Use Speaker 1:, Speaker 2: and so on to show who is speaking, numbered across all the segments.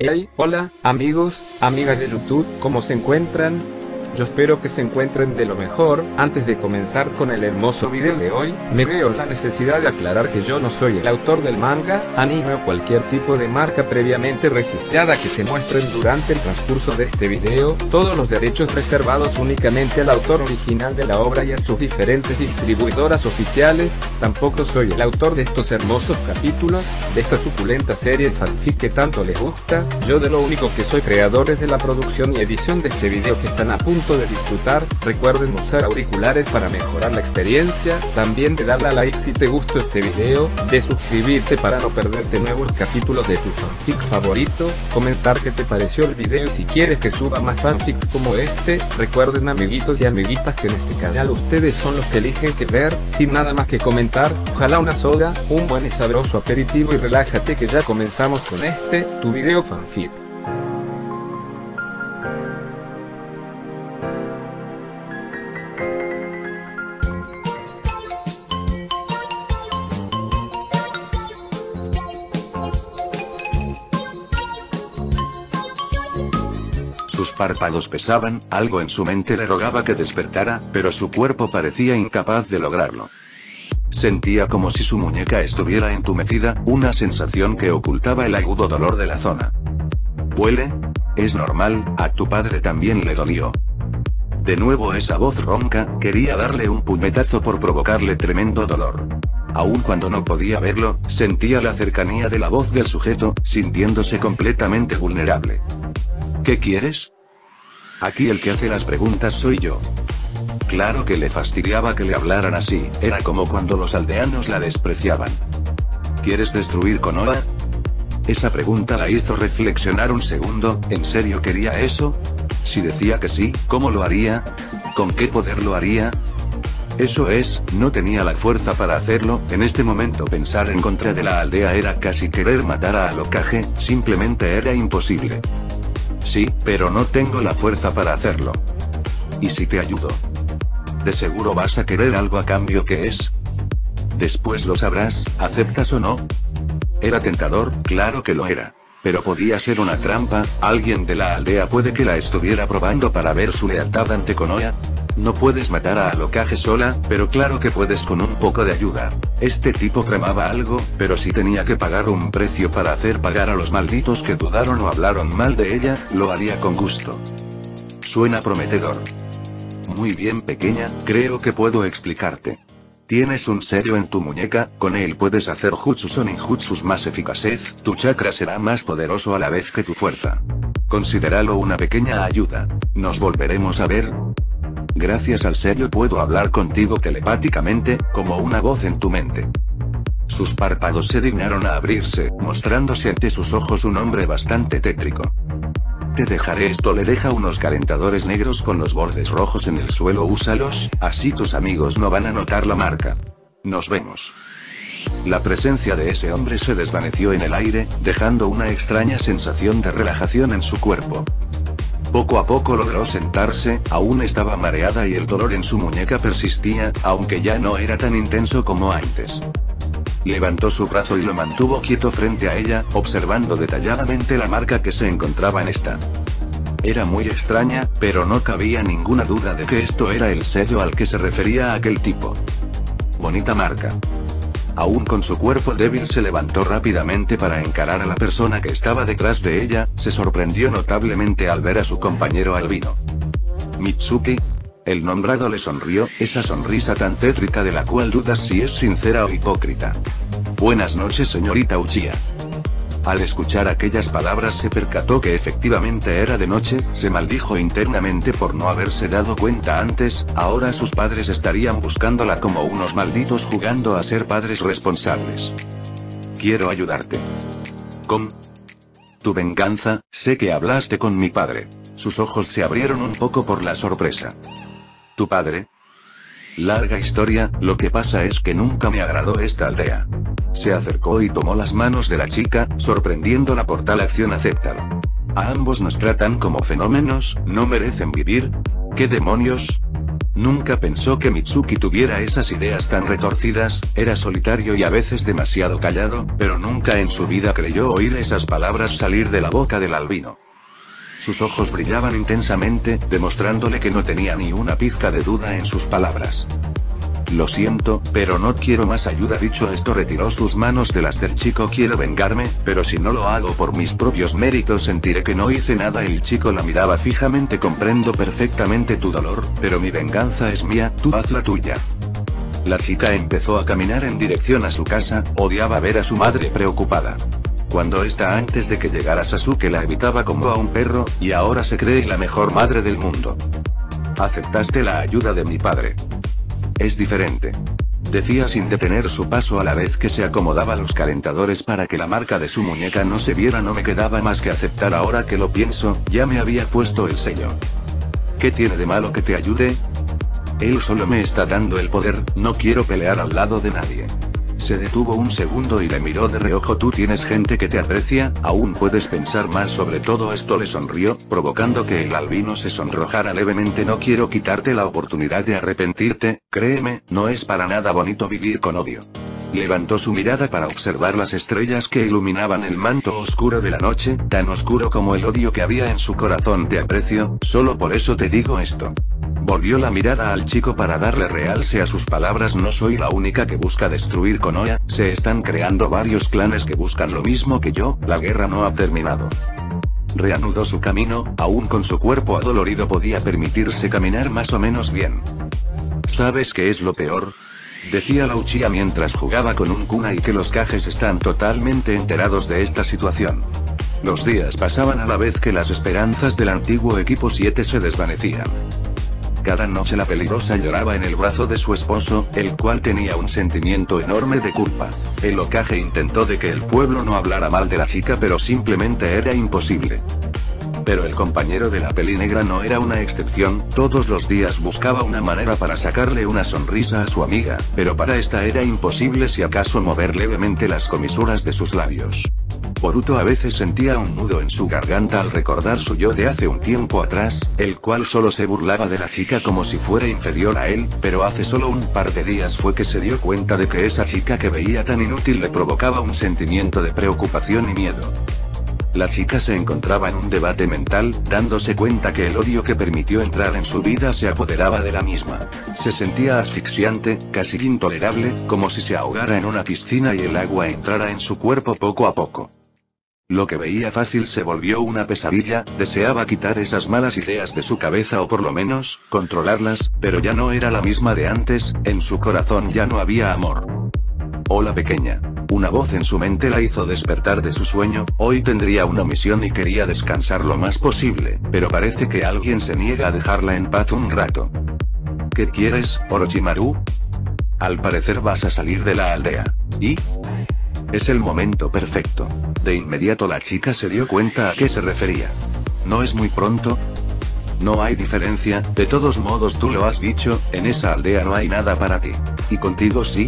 Speaker 1: Hey, hola, amigos, amigas de YouTube, ¿cómo se encuentran? Yo espero que se encuentren de lo mejor. Antes de comenzar con el hermoso video de hoy, me veo la necesidad de aclarar que yo no soy el autor del manga, anime o cualquier tipo de marca previamente registrada que se muestren durante el transcurso de este video. Todos los derechos reservados únicamente al autor original de la obra y a sus diferentes distribuidoras oficiales. Tampoco soy el autor de estos hermosos capítulos, de esta suculenta serie de fanfic que tanto les gusta. Yo de lo único que soy creador es de la producción y edición de este video que están a punto de disfrutar. Recuerden usar auriculares para mejorar la experiencia, también de darle a like si te gustó este video, de suscribirte para no perderte nuevos capítulos de tu fanfic favorito, comentar qué te pareció el video y si quieres que suba más fanfics como este. Recuerden, amiguitos y amiguitas, que en este canal ustedes son los que eligen qué ver. Sin nada más que comentar, ojalá una soda, un buen y sabroso aperitivo y relájate que ya comenzamos con tu video fanfic.
Speaker 2: Sus párpados pesaban, algo en su mente le rogaba que despertara, pero su cuerpo parecía incapaz de lograrlo. Sentía como si su muñeca estuviera entumecida, una sensación que ocultaba el agudo dolor de la zona. ¿Huele? Es normal, a tu padre también le dolió. De nuevo esa voz ronca, quería darle un puñetazo por provocarle tremendo dolor. Aun cuando no podía verlo, sentía la cercanía de la voz del sujeto, sintiéndose completamente vulnerable. ¿Qué quieres? Aquí el que hace las preguntas soy yo. Claro que le fastidiaba que le hablaran así, era como cuando los aldeanos la despreciaban. ¿Quieres destruir Konoha? Esa pregunta la hizo reflexionar un segundo. ¿En serio quería eso? Si decía que sí, ¿cómo lo haría? ¿Con qué poder lo haría? Eso es, no tenía la fuerza para hacerlo. En este momento pensar en contra de la aldea era casi querer matar a Aokage, simplemente era imposible. Sí, pero no tengo la fuerza para hacerlo. ¿Y si te ayudo? De seguro vas a querer algo a cambio. ¿Qué es? Después lo sabrás, ¿aceptas o no? Era tentador, claro que lo era. Pero podía ser una trampa. Alguien de la aldea puede que la estuviera probando para ver su lealtad ante Konoha. No puedes matar a Aokage sola, pero claro que puedes con un poco de ayuda. Este tipo tramaba algo, pero si tenía que pagar un precio para hacer pagar a los malditos que dudaron o hablaron mal de ella, lo haría con gusto. Suena prometedor. Muy bien, pequeña, creo que puedo explicarte. Tienes un sello en tu muñeca, con él puedes hacer jutsus o ninjutsus más eficaces, tu chakra será más poderoso a la vez que tu fuerza. Considéralo una pequeña ayuda. ¿Nos volveremos a ver? Gracias al sello puedo hablar contigo telepáticamente, como una voz en tu mente. Sus párpados se dignaron a abrirse, mostrándose ante sus ojos un hombre bastante tétrico. Te dejaré esto. Le deja unos calentadores negros con los bordes rojos en el suelo. Úsalos, así tus amigos no van a notar la marca. Nos vemos. La presencia de ese hombre se desvaneció en el aire, dejando una extraña sensación de relajación en su cuerpo. Poco a poco logró sentarse, aún estaba mareada y el dolor en su muñeca persistía, aunque ya no era tan intenso como antes. Levantó su brazo y lo mantuvo quieto frente a ella, observando detalladamente la marca que se encontraba en esta. Era muy extraña, pero no cabía ninguna duda de que esto era el sello al que se refería aquel tipo. Bonita marca. Aún con su cuerpo débil se levantó rápidamente para encarar a la persona que estaba detrás de ella. Se sorprendió notablemente al ver a su compañero albino. Mitsuki. El nombrado le sonrió, esa sonrisa tan tétrica de la cual dudas si es sincera o hipócrita. Buenas noches, señorita Uchiha. Al escuchar aquellas palabras se percató que efectivamente era de noche, se maldijo internamente por no haberse dado cuenta antes. Ahora sus padres estarían buscándola como unos malditos jugando a ser padres responsables. Quiero ayudarte. ¿Con tu venganza? Sé que hablaste con mi padre. Sus ojos se abrieron un poco por la sorpresa. ¿Tu padre? Larga historia, lo que pasa es que nunca me agradó esta aldea. Se acercó y tomó las manos de la chica, sorprendiéndola por tal acción. Acéptalo. A ambos nos tratan como fenómenos, ¿no merecen vivir? ¿Qué demonios? Nunca pensó que Mitsuki tuviera esas ideas tan retorcidas, era solitario y a veces demasiado callado, pero nunca en su vida creyó oír esas palabras salir de la boca del albino. Sus ojos brillaban intensamente, demostrándole que no tenía ni una pizca de duda en sus palabras. Lo siento, pero no quiero más ayuda. Dicho esto, retiró sus manos de las del chico. Quiero vengarme, pero si no lo hago por mis propios méritos sentiré que no hice nada. El chico la miraba fijamente. Comprendo perfectamente tu dolor, pero mi venganza es mía, tú haz la tuya. La chica empezó a caminar en dirección a su casa, odiaba ver a su madre preocupada. Cuando esta antes de que llegara Sasuke la evitaba como a un perro, y ahora se cree la mejor madre del mundo. Aceptaste la ayuda de mi padre. Es diferente. Decía sin detener su paso a la vez que se acomodaba los calentadores para que la marca de su muñeca no se viera. No me quedaba más que aceptar. Ahora que lo pienso, ya me había puesto el sello. ¿Qué tiene de malo que te ayude? Él solo me está dando el poder, no quiero pelear al lado de nadie. Se detuvo un segundo y le miró de reojo. Tú tienes gente que te aprecia, aún puedes pensar más sobre todo esto. Le sonrió, provocando que el albino se sonrojara levemente. No quiero quitarte la oportunidad de arrepentirte, créeme, no es para nada bonito vivir con odio. Levantó su mirada para observar las estrellas que iluminaban el manto oscuro de la noche, tan oscuro como el odio que había en su corazón. Te aprecio, solo por eso te digo esto. Volvió la mirada al chico para darle realce a sus palabras. No soy la única que busca destruir Konoha, se están creando varios clanes que buscan lo mismo que yo, la guerra no ha terminado. Reanudó su camino, aún con su cuerpo adolorido podía permitirse caminar más o menos bien. ¿Sabes qué es lo peor? Decía la Uchiha mientras jugaba con un kunai, que los Kages están totalmente enterados de esta situación. Los días pasaban a la vez que las esperanzas del antiguo equipo 7 se desvanecían. Cada noche la peligrosa lloraba en el brazo de su esposo, el cual tenía un sentimiento enorme de culpa. El Hokage intentó de que el pueblo no hablara mal de la chica, pero simplemente era imposible. Pero el compañero de la peli negra no era una excepción, todos los días buscaba una manera para sacarle una sonrisa a su amiga, pero para esta era imposible si acaso mover levemente las comisuras de sus labios. Boruto a veces sentía un nudo en su garganta al recordar su yo de hace un tiempo atrás, el cual solo se burlaba de la chica como si fuera inferior a él, pero hace solo un par de días fue que se dio cuenta de que esa chica que veía tan inútil le provocaba un sentimiento de preocupación y miedo. La chica se encontraba en un debate mental, dándose cuenta que el odio que permitió entrar en su vida se apoderaba de la misma. Se sentía asfixiante, casi intolerable, como si se ahogara en una piscina y el agua entrara en su cuerpo poco a poco. Lo que veía fácil se volvió una pesadilla, deseaba quitar esas malas ideas de su cabeza o por lo menos, controlarlas, pero ya no era la misma de antes, en su corazón ya no había amor. Hola pequeña. Una voz en su mente la hizo despertar de su sueño. Hoy tendría una misión y quería descansar lo más posible, pero parece que alguien se niega a dejarla en paz un rato. ¿Qué quieres, Orochimaru? Al parecer vas a salir de la aldea. ¿Y? Es el momento perfecto. De inmediato la chica se dio cuenta a qué se refería. ¿No es muy pronto? No hay diferencia, de todos modos tú lo has dicho, en esa aldea no hay nada para ti. ¿Y contigo sí?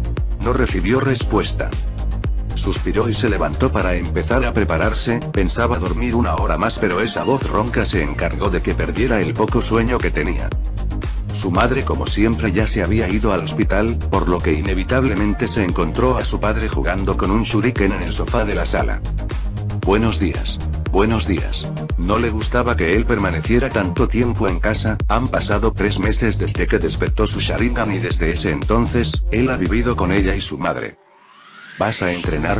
Speaker 2: No recibió respuesta. Suspiró y se levantó para empezar a prepararse, pensaba dormir una hora más, pero esa voz ronca se encargó de que perdiera el poco sueño que tenía. Su madre como siempre ya se había ido al hospital, por lo que inevitablemente se encontró a su padre jugando con un shuriken en el sofá de la sala. Buenos días. Buenos días. No le gustaba que él permaneciera tanto tiempo en casa, han pasado 3 meses desde que despertó su Sharingan y desde ese entonces, él ha vivido con ella y su madre. ¿Vas a entrenar?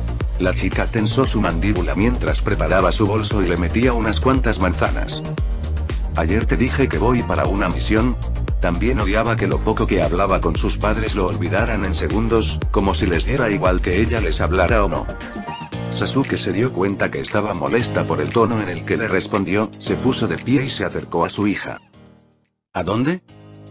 Speaker 2: La chica tensó su mandíbula mientras preparaba su bolso y le metía unas cuantas manzanas. Ayer te dije que voy para una misión. También odiaba que lo poco que hablaba con sus padres lo olvidaran en segundos, como si les diera igual que ella les hablara o no. Sasuke se dio cuenta que estaba molesta por el tono en el que le respondió, se puso de pie y se acercó a su hija. ¿A dónde?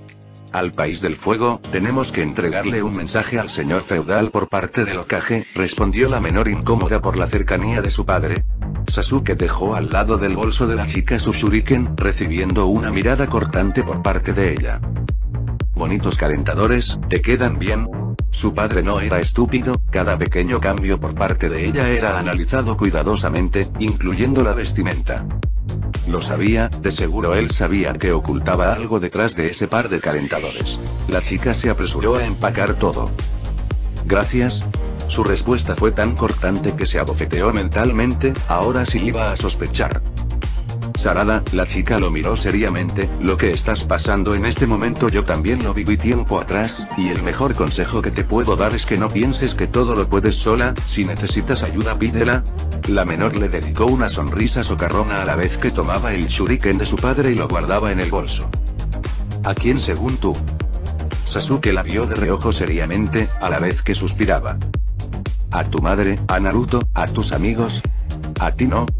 Speaker 2: Al país del fuego, tenemos que entregarle un mensaje al señor feudal por parte del Hokage, respondió la menor incómoda por la cercanía de su padre. Sasuke dejó al lado del bolso de la chica su shuriken, recibiendo una mirada cortante por parte de ella. Bonitos calentadores, ¿te quedan bien? Su padre no era estúpido, cada pequeño cambio por parte de ella era analizado cuidadosamente, incluyendo la vestimenta. Lo sabía, de seguro él sabía que ocultaba algo detrás de ese par de calentadores. La chica se apresuró a empacar todo. ¿Gracias? Su respuesta fue tan cortante que se abofeteó mentalmente, ahora sí iba a sospechar. Sarada, la chica lo miró seriamente, lo que estás pasando en este momento yo también lo viví tiempo atrás, y el mejor consejo que te puedo dar es que no pienses que todo lo puedes sola, si necesitas ayuda pídela. La menor le dedicó una sonrisa socarrona a la vez que tomaba el shuriken de su padre y lo guardaba en el bolso. ¿A quién según tú? Sasuke la vio de reojo seriamente, a la vez que suspiraba. ¿A tu madre, a Naruto, a tus amigos? ¿A ti no?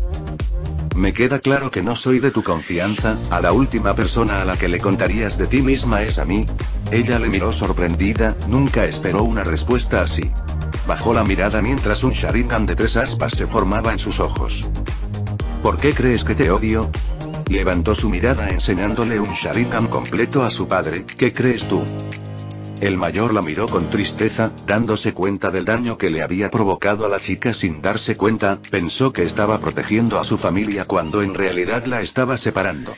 Speaker 2: Me queda claro que no soy de tu confianza, a la última persona a la que le contarías de ti misma es a mí. Ella le miró sorprendida, nunca esperó una respuesta así. Bajó la mirada mientras un Sharingan de 3 aspas se formaba en sus ojos. ¿Por qué crees que te odio? Levantó su mirada enseñándole un Sharingan completo a su padre, ¿qué crees tú? El mayor la miró con tristeza, dándose cuenta del daño que le había provocado a la chica sin darse cuenta, pensó que estaba protegiendo a su familia cuando en realidad la estaba separando.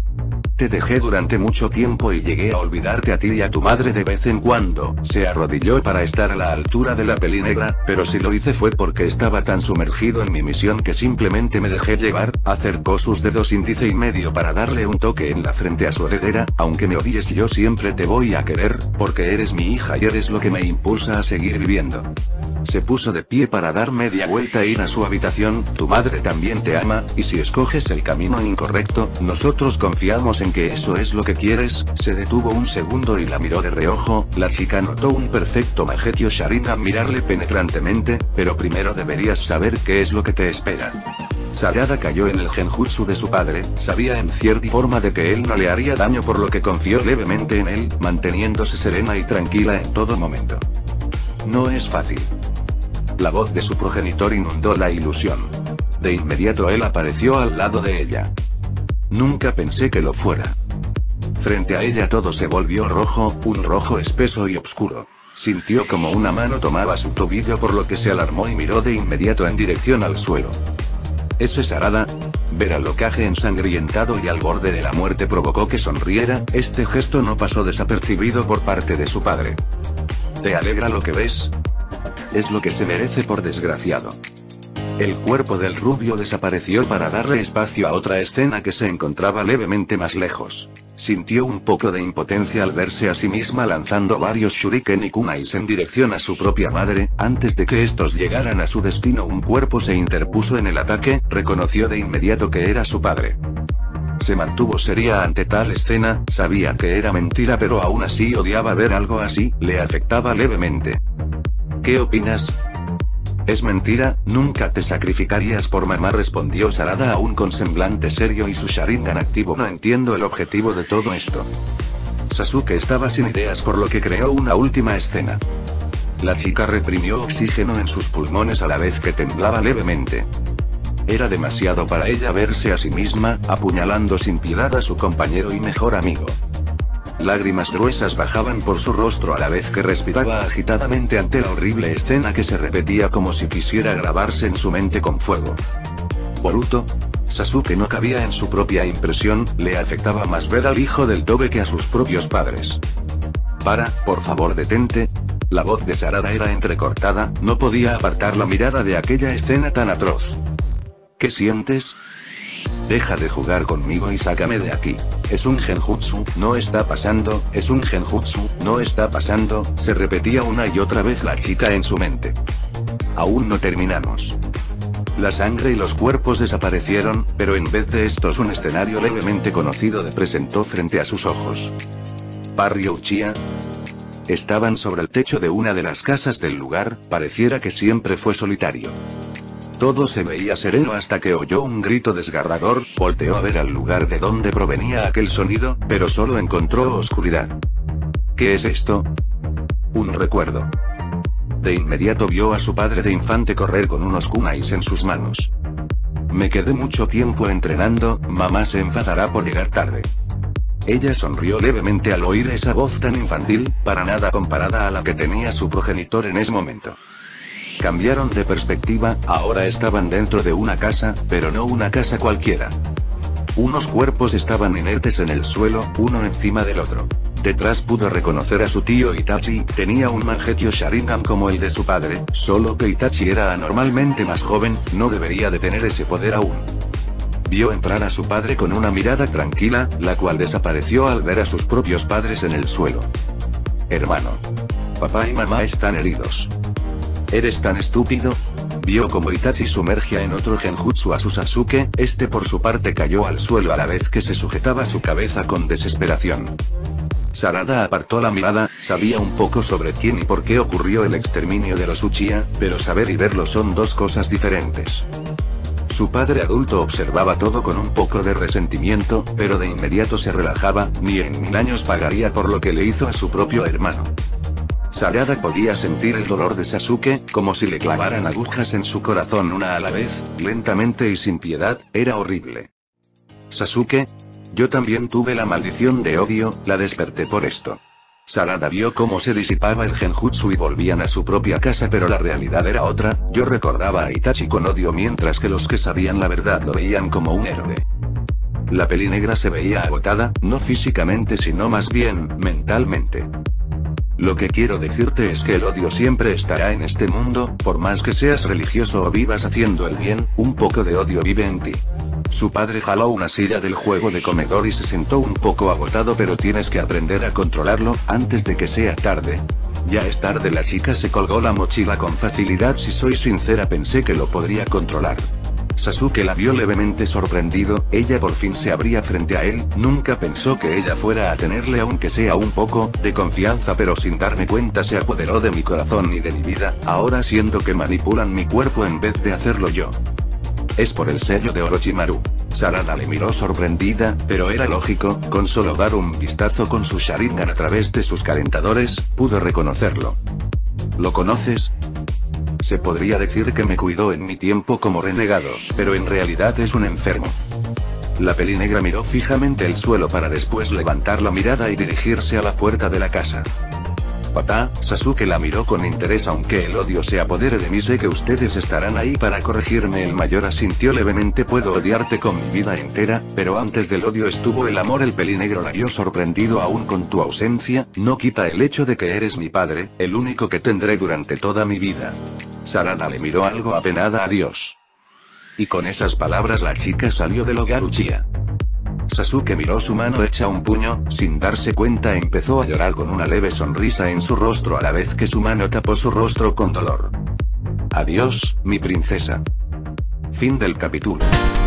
Speaker 2: Te dejé durante mucho tiempo y llegué a olvidarte a ti y a tu madre de vez en cuando, se arrodilló para estar a la altura de la peli negra, pero si lo hice fue porque estaba tan sumergido en mi misión que simplemente me dejé llevar, acercó sus dedos índice y medio para darle un toque en la frente a su heredera, aunque me odies yo siempre te voy a querer, porque eres mi hija y eres lo que me impulsa a seguir viviendo. Se puso de pie para dar media vuelta e ir a su habitación, tu madre también te ama, y si escoges el camino incorrecto, nosotros confiamos en que eso es lo que quieres. Se detuvo un segundo y la miró de reojo, la chica notó un perfecto Mangekyou Sharingan mirarle penetrantemente, pero primero deberías saber qué es lo que te espera. Sarada cayó en el genjutsu de su padre, sabía en cierta forma de que él no le haría daño por lo que confió levemente en él, manteniéndose serena y tranquila en todo momento. No es fácil. La voz de su progenitor inundó la ilusión. De inmediato él apareció al lado de ella. Nunca pensé que lo fuera. Frente a ella todo se volvió rojo, un rojo espeso y oscuro. Sintió como una mano tomaba su tobillo por lo que se alarmó y miró de inmediato en dirección al suelo. ¿Es Sarada? Ver al Hokage ensangrientado y al borde de la muerte provocó que sonriera, este gesto no pasó desapercibido por parte de su padre. ¿Te alegra lo que ves? Es lo que se merece por desgraciado. El cuerpo del rubio desapareció para darle espacio a otra escena que se encontraba levemente más lejos. Sintió un poco de impotencia al verse a sí misma lanzando varios shuriken y kunais en dirección a su propia madre, antes de que estos llegaran a su destino un cuerpo se interpuso en el ataque, reconoció de inmediato que era su padre. Se mantuvo seria ante tal escena, sabía que era mentira pero aún así odiaba ver algo así, le afectaba levemente. ¿Qué opinas? Es mentira, nunca te sacrificarías por mamá, respondió Sarada aún con semblante serio y su Sharingan activo. No entiendo el objetivo de todo esto. Sasuke estaba sin ideas por lo que creó una última escena. La chica reprimió oxígeno en sus pulmones a la vez que temblaba levemente. Era demasiado para ella verse a sí misma, apuñalando sin piedad a su compañero y mejor amigo. Lágrimas gruesas bajaban por su rostro a la vez que respiraba agitadamente ante la horrible escena que se repetía como si quisiera grabarse en su mente con fuego. Boruto. Sasuke no cabía en su propia impresión, le afectaba más ver al hijo del Tobe que a sus propios padres. Por favor detente. La voz de Sarada era entrecortada, no podía apartar la mirada de aquella escena tan atroz. ¿Qué sientes? Deja de jugar conmigo y sácame de aquí. Es un genjutsu, no está pasando, es un genjutsu, no está pasando, se repetía una y otra vez la chica en su mente. Aún no terminamos. La sangre y los cuerpos desaparecieron, pero en vez de estos un escenario levemente conocido se presentó frente a sus ojos. Barrio Uchiha. Estaban sobre el techo de una de las casas del lugar, pareciera que siempre fue solitario. Todo se veía sereno hasta que oyó un grito desgarrador, volteó a ver al lugar de donde provenía aquel sonido, pero solo encontró oscuridad. ¿Qué es esto? Un recuerdo. De inmediato vio a su padre de infante correr con unos kunais en sus manos. Me quedé mucho tiempo entrenando, mamá se enfadará por llegar tarde. Ella sonrió levemente al oír esa voz tan infantil, para nada comparada a la que tenía su progenitor en ese momento. Cambiaron de perspectiva, ahora estaban dentro de una casa, pero no una casa cualquiera. Unos cuerpos estaban inertes en el suelo, uno encima del otro. Detrás pudo reconocer a su tío Itachi, tenía un Mangekyo Sharingan como el de su padre, solo que Itachi era anormalmente más joven, no debería de tener ese poder aún. Vio entrar a su padre con una mirada tranquila, la cual desapareció al ver a sus propios padres en el suelo. Hermano. Papá y mamá están heridos. ¿Eres tan estúpido? Vio como Itachi sumergía en otro genjutsu a su Sasuke, este por su parte cayó al suelo a la vez que se sujetaba su cabeza con desesperación. Sarada apartó la mirada, sabía un poco sobre quién y por qué ocurrió el exterminio de los Uchiha, pero saber y verlo son dos cosas diferentes. Su padre adulto observaba todo con un poco de resentimiento, pero de inmediato se relajaba, ni en 1000 años pagaría por lo que le hizo a su propio hermano. Sarada podía sentir el dolor de Sasuke, como si le clavaran agujas en su corazón una a la vez, lentamente y sin piedad, era horrible. Sasuke, yo también tuve la maldición de odio, la desperté por esto. Sarada vio cómo se disipaba el genjutsu y volvían a su propia casa, pero la realidad era otra. Yo recordaba a Itachi con odio mientras que los que sabían la verdad lo veían como un héroe. La pelinegra se veía agotada, no físicamente sino más bien, mentalmente. Lo que quiero decirte es que el odio siempre estará en este mundo, por más que seas religioso o vivas haciendo el bien, un poco de odio vive en ti. Su padre jaló una silla del juego de comedor y se sentó un poco agotado, pero tienes que aprender a controlarlo, antes de que sea tarde. Ya es tarde. La chica se colgó la mochila con facilidad. Si soy sincera, pensé que lo podría controlar. Sasuke la vio levemente sorprendido, ella por fin se abría frente a él, nunca pensó que ella fuera a tenerle aunque sea un poco de confianza, pero sin darme cuenta se apoderó de mi corazón y de mi vida, ahora siento que manipulan mi cuerpo en vez de hacerlo yo. Es por el sello de Orochimaru. Sarada le miró sorprendida, pero era lógico, con solo dar un vistazo con su Sharingan a través de sus calentadores, pudo reconocerlo. ¿Lo conoces? Se podría decir que me cuidó en mi tiempo como renegado, pero en realidad es un enfermo. La pelinegra miró fijamente el suelo para después levantar la mirada y dirigirse a la puerta de la casa. Papá, Sasuke la miró con interés. Aunque el odio se apodere de mí, sé que ustedes estarán ahí para corregirme. El mayor asintió levemente. Puedo odiarte con mi vida entera, pero antes del odio estuvo el amor. El pelinegro la vio sorprendido. Aún con tu ausencia, no quita el hecho de que eres mi padre, el único que tendré durante toda mi vida. Sarada le miró algo apenada. Adiós. Y con esas palabras la chica salió del hogar Uchiha. Sasuke miró su mano hecha un puño, sin darse cuenta empezó a llorar con una leve sonrisa en su rostro a la vez que su mano tapó su rostro con dolor. Adiós, mi princesa. Fin del capítulo.